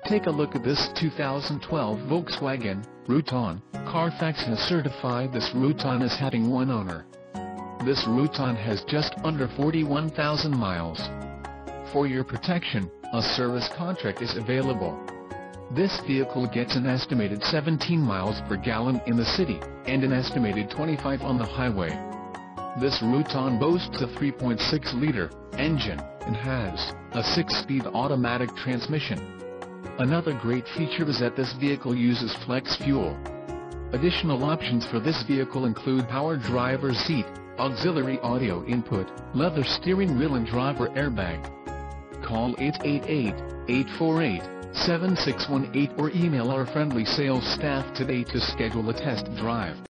Take a look at this 2012 Volkswagen Routan. Carfax has certified this Routan as having one owner. This Routan has just under 41,000 miles. For your protection, a service contract is available. This vehicle gets an estimated 17 miles per gallon in the city, and an estimated 25 on the highway. This Routan boasts a 3.6-liter engine, and has a 6-speed automatic transmission. Another great feature is that this vehicle uses flex fuel. Additional options for this vehicle include power driver's seat, auxiliary audio input, leather steering wheel and driver airbag. Call 888-848-7618 or email our friendly sales staff today to schedule a test drive.